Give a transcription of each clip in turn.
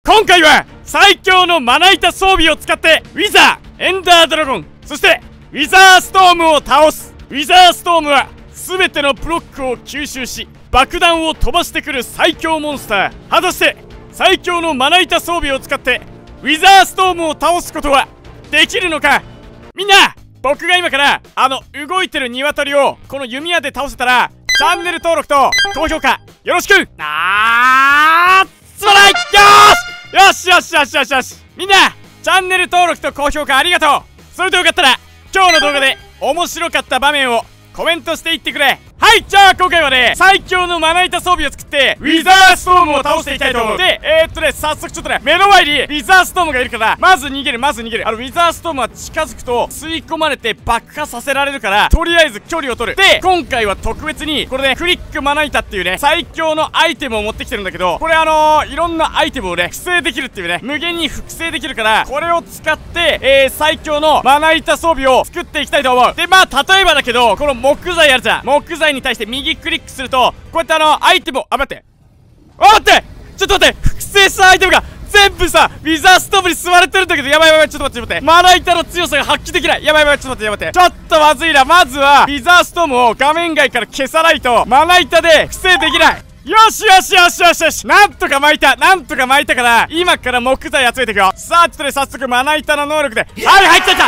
今回は最強のまな板装備を使ってウィザー、エンダードラゴン、そしてウィザーストームを倒す。ウィザーストームは全てのブロックを吸収し爆弾を飛ばしてくる最強モンスター。果たして最強のまな板装備を使ってウィザーストームを倒すことはできるのか。みんな、僕が今から動いてる鶏をこの弓矢で倒せたらチャンネル登録と高評価よろしく。すまない。よしよしよしよしよし。みんなチャンネル登録と高評価ありがとう。それでよかったら今日の動画で面白かった場面をコメントしていってくれ。はい、じゃあ今回はね、最強のまな板装備を作ってウィザーストームを倒していきたいと思う。で、早速ちょっとね、目の前にウィザーストームがいるからまず逃げる。ウィザーストームは近づくと吸い込まれて爆破させられるから、とりあえず距離を取る。で、今回は特別にこれね、クリックまな板っていうね、最強のアイテムを持ってきてるんだけど、これいろんなアイテムをね、複製できるっていうね、無限に複製できるから、これを使って最強のまな板装備を作っていきたいと思う。で、まあ例えばだけど、この木材あるじゃん。木材に対して右クリックするとこうやってアイテムを待って、ちょっと待って、複製したアイテムが全部さウィザーストームに吸われてるんだけど、やばい、ちょっと待って、まな板の強さが発揮できない。やばい、ちょっと待って、ちょっとまずいな。まずはウィザーストームを画面外から消さないとまな板で複製できない。よし、なんとか巻いたから、今から木材集めていくよ。さあ、ちょっとね、早速まな板の能力で、来た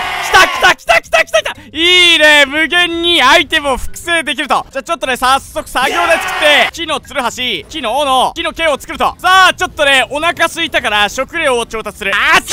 いいね、無限にアイテムを複製できると。じゃあちょっとね、早速作業台作って木のつるはし、木の斧、木の毛を作ると。さあちょっとね、お腹空いたから食料を調達する。さ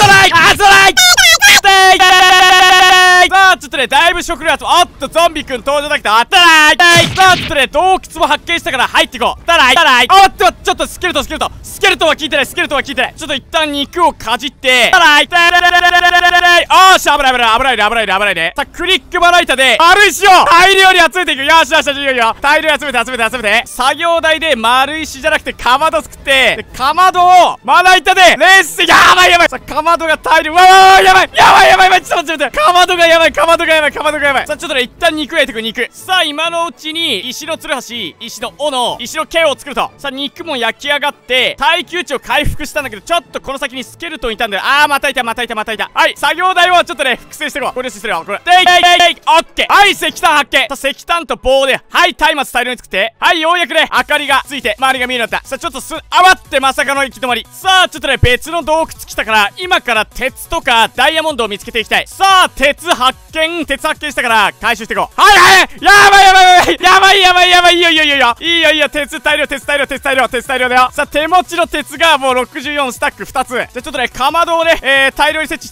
あちょっとね、だいぶ食料集め、おっとゾンビくん登場だけど、さあちょっとね、洞窟も発見したから入っていこう。おっとちょっとスケルトンは聞いてない。ちょっと一旦肉をかじって、おーし、危ないね。さあクリックまな板で丸石を大量に集めていく。よし、いいよ。大量に集めて。作業台で丸石じゃなくてかまど作って、でかまどをまな板でレース。やばい。さあかまどが大量、やばい。ちょっと待って、かまどがやばい。さあちょっとね、一旦肉焼いていく。肉。さあ今のうちに石のつるはし、石の斧、石の毛を作ると。さあ肉も焼き上がって耐久値を回復したんだけど、ちょっとこの先にスケルトンいたんだよ。またいた。はい、作業台をちょっとね、複製していこう。これしてるよ。これオッケー。はい、石炭発見。さあ石炭と棒で、はい、松明大量に作って、はい、ようやくね、明かりがついて周りが見えるようになった。さあちょっと余ってまさかの行き止まり。さあちょっとね、別の洞窟来たから、今から鉄とかダイヤモンドを見つけていきたい。さあ鉄発見したから回収していこう。やばい。いいよ。鉄大量だよ。さあ手持ちの鉄がもう64スタック2つ。じゃあちょっとね、かまどをね、大量に設置して、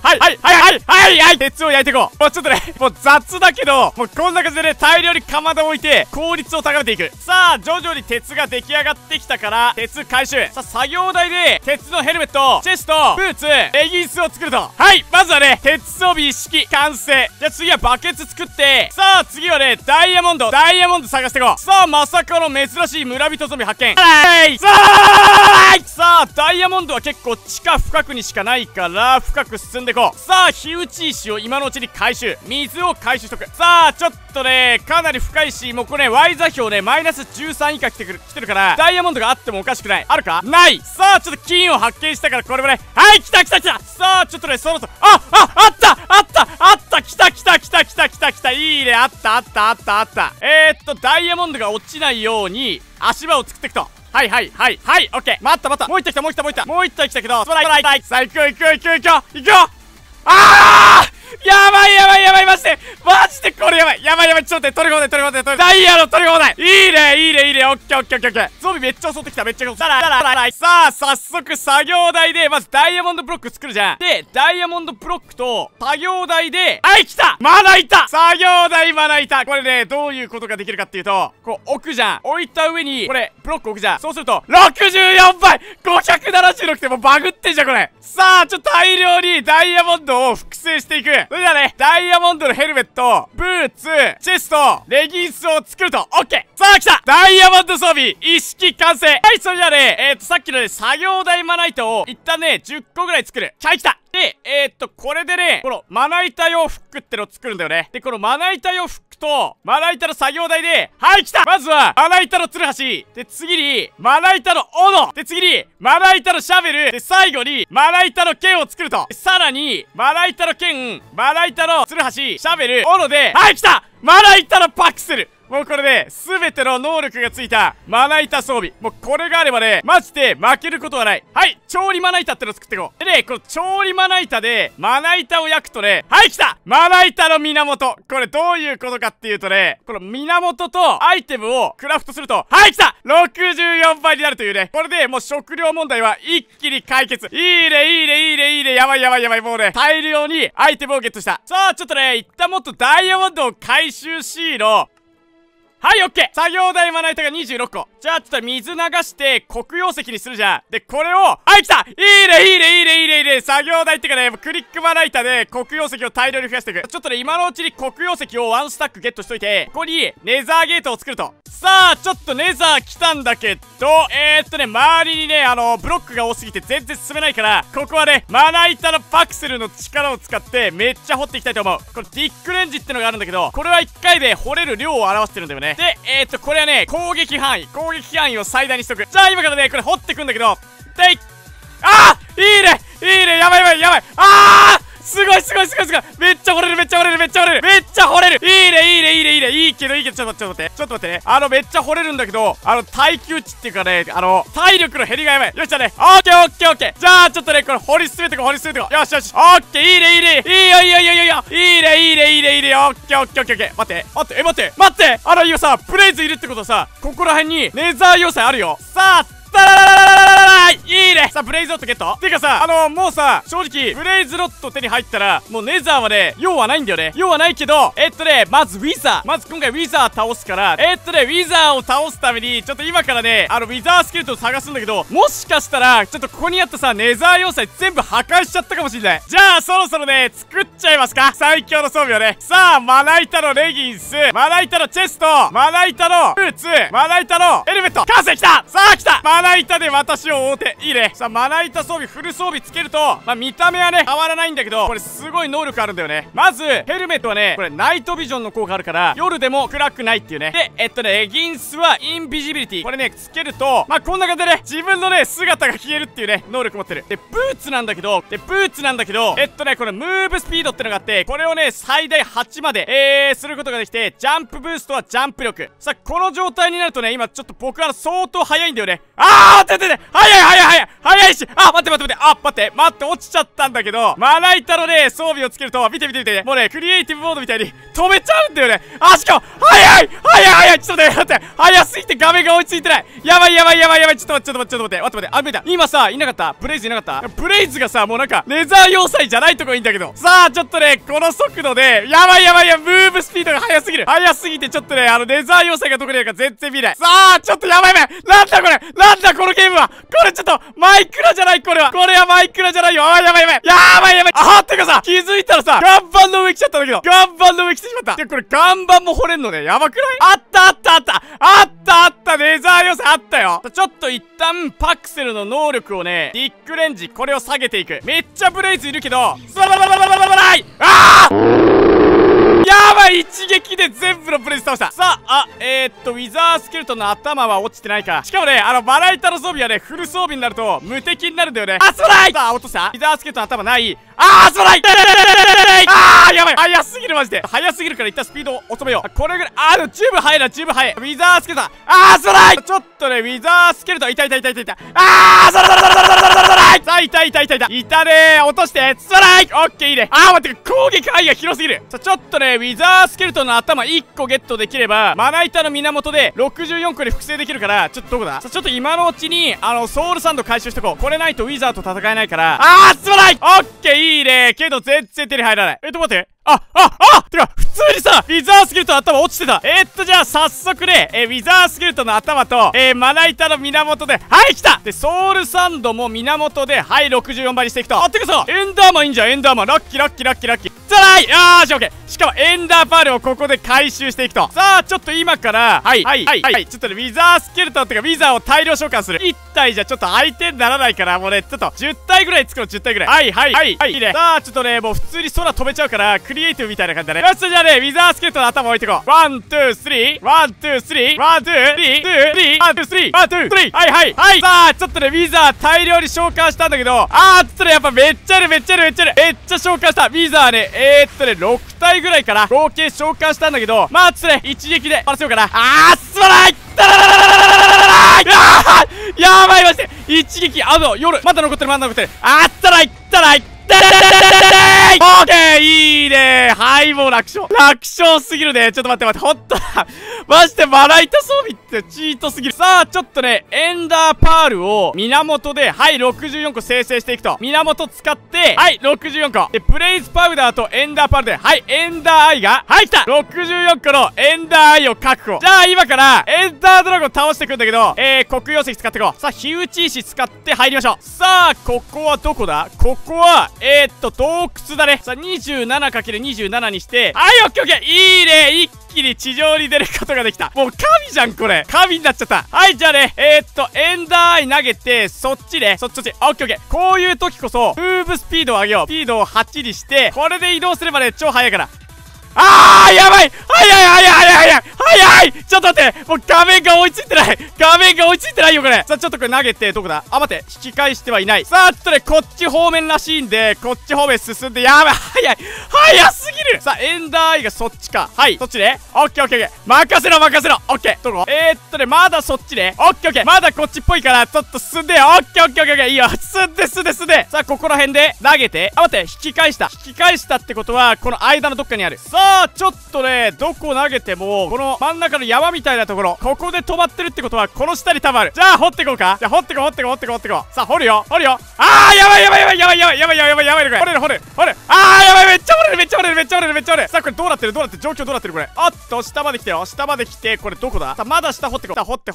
鉄を焼いていこう。もうちょっとね、もう雑だけど、もうこんな感じでね、大量にかまどを置いて効率を高めていく。さあ徐々に鉄が出来上がってきたから鉄回収。さあ作業台で鉄のヘルメット、チェスト、ブーツ、レギンスを作ると。はい、まずはね、鉄装備一式完成。じゃあ次はバケツ作って、さあ次はね、ダイヤモンド探していこう。さあまさかの珍しい村人ゾンビ発見。さあダイヤモンドは結構地下深くにしかないから深く進んでいこう。さあ火打ち石を今のうちに回収、水を回収しとく。さあちょっとね、かなり深いし、もうこれね、Y 座標ね、マイナス13以下来てるからダイヤモンドがあってもおかしくない。あるかない。さあちょっと金を発見したから、これもね、はい、来た。さあちょっとね、そろそろあった来た。いいね、あった。ダイヤモンドが落ちないように足場を作っていくと。はい、オッケー。待った。もう一体来たけど、さあ行くよ。やばい、マジでこれやばい。ちょっと待って、取り放題。ダイヤの取り放題。いいね、オッケー。ゾンビめっちゃ襲ってきた。さあ、早速作業台で、まずダイヤモンドブロック作るじゃん。で、ダイヤモンドブロックと、作業台で、来たまな板。作業台まな板。これね、どういうことができるかっていうと、こう置くじゃん。置いた上に、これ、ブロック置くじゃん。そうすると、64倍 !576 ってもうバグってんじゃん、これ。さあ、ちょっと大量にダイヤモンドを複製していく。それではね、ダイヤモンドのヘルメット、ブーツ、チェスト、レギンスを作ると。オッケー。さあ来た、ダイヤモンド装備一式完成。はい、それではね、さっきのね、作業台まな板を一旦ね、10個ぐらい作る。はい、来た。で、これでね、このまな板用フックってのを作るんだよね。で、このまな板用フックと、まな板の作業台で、はい、来た。まずは、まな板のつるはし。で、次に、まな板の斧。で、次に、まな板のシャベる。で、最後に、まな板の剣を作ると。さらに、まな板の剣、まな板のツルハシ、シャベル、斧で、はい、来たまな板のパクセル。もうこれで、全ての能力がついた、まな板装備。もうこれがあればね、マジで負けることはない。はい、調理まな板ってのを作っていこう。でね、この調理まな板で、まな板を焼くとね、はい、来たまな板の源。これどういうことかっていうとね、この源とアイテムをクラフトすると、はい、来た !64 倍になるというね。これでもう食料問題は一気に解決。いいね、いいね、いいね、いいね。やばいやばいやばい。もうね、大量にアイテムをゲットした。さあ、ちょっとね、一旦もっとダイヤモンドを回収しーの。はい、オッケー。作業台まな板が26個。じゃあ、ちょっと水流して黒曜石にするじゃん。で、これを、はい、来たいいね、いいね、いいね、いいね、いいね。作業台ってかね、クリックまな板で黒曜石を大量に増やしていく。ちょっとね、今のうちに黒曜石をワンスタックゲットしといて、ここにネザーゲートを作ると。さあ、ちょっとネザー来たんだけど、周りにね、ブロックが多すぎて全然進めないから、ここはね、まな板のパクセルの力を使って、めっちゃ掘っていきたいと思う。これ、ディックレンジってのがあるんだけど、これは1回で掘れる量を表してるんだよね。で、これはね、攻撃範囲を最大にしとく。じゃあ、今からね、これ掘ってくんだけど、ていいいねいいねやばいやばいやばいすごいすごいすごいすごいめっちゃ掘れるめっちゃ掘れるめっちゃ掘れるめっちゃ掘れるいいねいいねいいねいいねいいけどいいけどちょっと待ってねめっちゃ掘れるんだけど耐久値っていうかね体力の減りがやばいよっしゃねオッケーオッケーオッケーじゃあちょっとねこれ掘り進めてこよしよしオッケーいいねいいねいいよいいよいいよいいよいいねいいねいいねいいねオッケーオッケーオッケーオッケー待って今さブレイズいるってことはさここら辺にネザー要塞あるよさあいいねさあブレイズロットゲットてかさもうさ正直ブレイズロット手に入ったらもうネザーはね用はないんだよね用はないけどまずウィザー今回ウィザー倒すからウィザーを倒すためにちょっと今からねウィザースケルトンを探すんだけどもしかしたらちょっとここにあったさネザー要塞全部破壊しちゃったかもしれないじゃあそろそろね作っちゃいますか最強の装備をねさあまな板のレギンスまな板のチェストまな板のブーツまな板のヘルメット完成きたさあ来たまな板で私を覆っていいねさあまな板装備フル装備つけると見た目はね変わらないんだけどこれすごい能力あるんだよねまずヘルメットはねこれナイトビジョンの効果あるから夜でも暗くないっていうねでレギンスはインビジビリティこれねつけるとこんな感じでね自分のね姿が消えるっていうね能力持ってるでブーツなんだけどこれムーブスピードってのがあってこれをね最大8まですることができてジャンプブーストはジャンプ力さあこの状態になるとね今ちょっと僕は相当速いんだよね待って速いし待って落ちちゃったんだけどまな板のね装備をつけると見てもうねクリエイティブモードみたいに止めちゃうんだよねしかも速いちょっと待って速すぎて画面が追いついてないやばいちょっと待って見た今さいなかったブレイズいなかったブレイズがさもうなんかネザー要塞じゃないとこいいんだけどさあちょっとねこの速度でやばいムーブスピードが速すぎてちょっとねネザー要塞がどこにあるか全然見ないさあちょっとやばいなんだこのゲームはこれちょっとマイクラじゃないこれはマイクラじゃないよやばいってかさ気づいたらさ岩盤の上来ちゃったんだけど岩盤の上来てしまったでこれ岩盤も掘れんのねやばくないあったネザー要塞あったよちょっと一旦パクセルの能力をねディックレンジこれを下げていくめっちゃブレイズいるけどやばい一撃で全部のブレイズ倒したさあウィザースケルトンの頭は落ちてないかしかもねまな板の装備はねフル装備になると無敵になるんだよねすまないさあ落としたウィザースケルトンの頭ないすまないやばい速すぎるマジで速すぎるから一旦スピードを遅めようこれぐらい十分速いウィザースケルトンすまないちょっとねウィザースケルトン痛いいたね落としてすまないオッケーいいね待って攻撃範囲が広すぎるちょっとねウィザースケルトンの頭1個ゲットできればまな板の源で64個で複製できるからちょっとどこだちょっと今のうちにソウルサンド回収しとこうこれないとウィザーと戦えないからすまないオッケーいいねけど全然手に入らない待っててか普通にさウィザースケルトンの頭落ちてたじゃあ早速ねウィザースケルトンの頭とまな板の源で来たでソウルサンドも源で64倍にしていくとてかさエンダーマンいいんじゃんエンダーマンラッキーじゃないオッケーしかもエンダーパールをここで回収していくとさあちょっと今からちょっとねウィザースケルトンってかウィザーを大量召喚する1体じゃちょっと相手にならないからもうねちょっと10体ぐらい作ろう10体ぐらいいいねさあちょっとねもう普通に空飛べちゃうからクリリエイティブみたいな感じだね。よし、じゃあね、ウィザースケートの頭置いてこう。ワン、ツー、スリー。ワン、ツー、スリー。ワン、ツー、スリー。ツー、スリー。ワン、ツー、スリー。ワン、ツー、スリー。はいはい。はい。さあ、ちょっとね、ウィザー大量に召喚したんだけど、ちょっとね、やっぱめっちゃいる、めっちゃいる、めっちゃいる。めっちゃ召喚した。ウィザーね、6体ぐらいかな。合計召喚したんだけど、まあ、ちょっとね、一撃で終わらせようかな。すまないやばい、マジで一撃、夜、まだ残ってる、まだ残ってる。オーケー、いいね。はい、もう楽勝。楽勝すぎるね。ちょっと待って、ほんとだ。マジでまな板装備ってチートすぎる。さあ、ちょっとね、エンダーパールを源で、はい、64個生成していくと。源使って、はい、64個。で、ブレイズパウダーとエンダーパールで、はい、エンダーアイが、はい、来た !64 個のエンダーアイを確保。じゃあ、今から、エンダードラゴン倒していくんだけど、黒曜石使っていこう。さあ、火打ち石使って入りましょう。さあ、ここはどこだ？ここは、洞窟だね。さあ、27×27 にして、はい、オッケーオッケー。いいね。一気に地上に出ることができた。もう神じゃん、これ。神になっちゃった。はい、じゃあね、エンダーアイ投げて、そっちね。そっち。オッケーオッケー。こういう時こそ、ムーブスピードを上げよう。スピードを8にして、これで移動すればね、超速いから。やばい！早い！ちょっと待って！もう画面が追いついてない！画面が追いついてないよ、これ！さあ、ちょっとこれ投げて、どこだ？待って、引き返してはいない。さあ、ちょっとね、こっち方面らしいんで、こっち方面進んで、やばい！早すぎる！さあ、エンダーアイがそっちか。はい、そっちね。オッケーオッケーオッケー。任せろ！オッケー。どこ？まだそっちね。オッケーオッケー。まだこっちっぽいから、ちょっと進んでよ。オッケーオッケーオッケー。いいよ。進んで。さあ、ここら辺で投げて。待って、引き返したってことは、この間のどっかにある。さあ、ちょっとね、どこ投げても、この真ん中の山みたいなところ、ここで止まってるってことは、この下に多分ある。じゃあ、掘ってこうか。じゃあ、掘ってこう。さあ、掘るよ。やばい、これ。掘る。やばい、めっちゃ掘れる。さあ、これどうなってる状況どうなってるこれ。下まで来てよ。これどこだ？さあ、まだ下掘ってこう。さあ、掘って。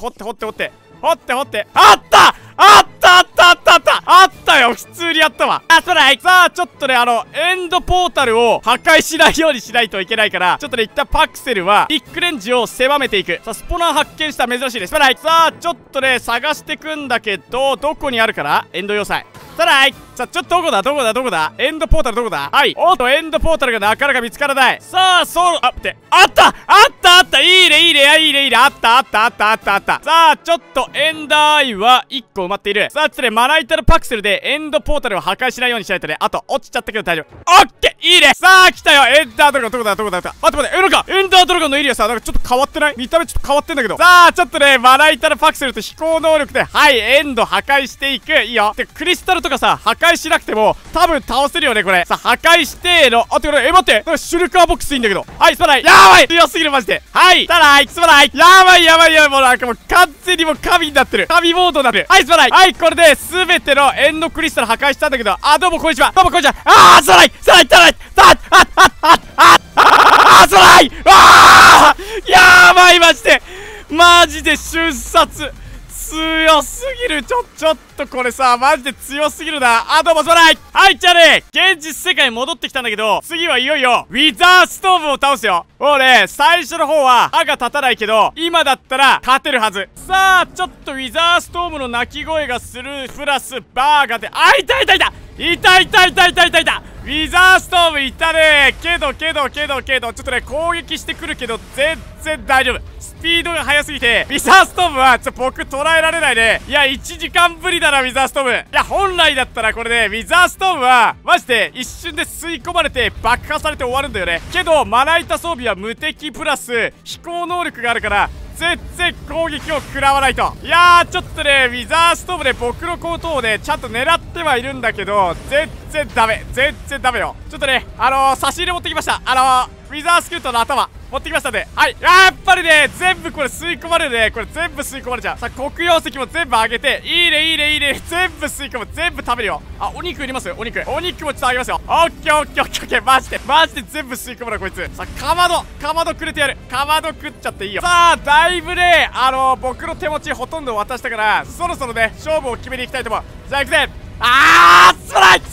あったよ。普通にあったわ。さあ、ちょっとね、エンドポータルを破壊しないようにしないといけないから、ちょっとね、一旦パクセルは、ビッグレンジを狭めていく。さあ、スポナー発見した珍しいです。さあ、ちょっとね、探してくんだけど、どこにあるかな？エンド要塞。さあ、ちょっとどこだエンドポータルどこだ？はい。エンドポータルがなかなか見つからない。さあ、待って。あったいいね。あった。さあ、ちょっとエンダーアイは1個埋まっている。さあ、ちょっとね、まな板のパクセルでエンドポータルを破壊しないようにしないとね。落ちちゃったけど大丈夫。オッケー！いいね！さあ、来たよ！エンダードラゴン、どこだ？待って、エンダードラゴンのエリアさ、なんかちょっと変わってない？見た目ちょっと変わってんだけど。さあ、ちょっとね、まな板のパクセルと飛行能力で、はい、エンド破壊していく。いいよ。で、クリスタルとかさ、破壊しなくても、多分倒せるよね、これ。さあ、破壊しての、待って、なんかシュルカーボックスいいんだけど。はい、スパナイ。やばい！強すぎる、マジで。はい、スパナイ。やばい、もうなんかもう完全にもう神になってる。神モードになってる。はい、スパナイ。はい、これで、すべてのエンドクリスタル破壊したんだけど、どうもこんにちは。スパナイ。スパナイ。やばい、マジで瞬殺。強すぎる。ちょっとこれさ、マジで強すぎるな。どうも、スパナイ。はい、じゃあね、現実世界に戻ってきたんだけど、次はいよいよ、ウィザーストームを倒すよ。もうね、最初の方は歯が立たないけど、今だったら勝てるはず。さあ、ちょっとウィザーストームの鳴き声がする、プラス、バーが出、いた！ウィザーストームいたね。けど、ちょっとね、攻撃してくるけど、全然大丈夫。スピードが速すぎて、ウィザーストームは、僕捉えられないね。いや、1時間ぶりだな、ウィザーストーム。いや、本来だったらこれね、ウィザーストームは、マジで一瞬で吸い込まれて爆破されて終わるんだよね。けど、まな板装備は無敵プラス、飛行能力があるから、全然攻撃を食らわないと。いやー、ちょっとね、ウィザーストームで僕のコートをね、ちゃんと狙ってはいるんだけど、全然ダメよ。ちょっとね、差し入れ持ってきました。ウィザースキルトの頭持ってきましたんで、はい。やっぱりね、全部これ吸い込まれるね。これ全部吸い込まれちゃう。さあ、黒曜石も全部あげて、いいね。全部吸い込む。全部食べるよ。お肉いります？お肉もちょっとあげますよ。オッケー。マジで全部吸い込むな、こいつ。さあ、かまどくれてやる。かまど食っちゃっていいよ。さあ、だいぶね、僕の手持ちほとんど渡したから、そろそろね、勝負を決めに行きたいと思う。じゃあ、行くぜ。スパナイ。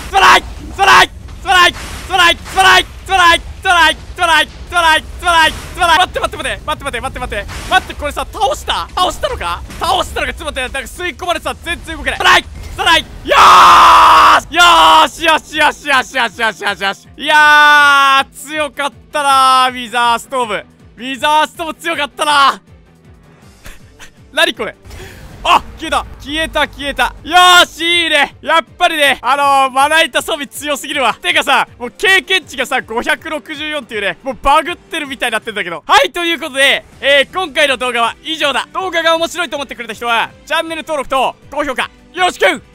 待って、これさ、倒したのかちょっと待って、なんか吸い込まれてさ、全然動けない。スパナイ。やーーよーしよしよしよしよしよしよしよし。いやー、強かったなー、ウィザーストーム。ウィザーストーム強かったなー。何これ。あ、消えた消えた消えた。よーし、いいね。やっぱりね、まな板装備強すぎるわ。てかさ、もう経験値がさ、564っていうね、もうバグってるみたいになってんだけど。はい、ということで、今回の動画は以上だ。動画が面白いと思ってくれた人は、チャンネル登録と高評価、よろしく。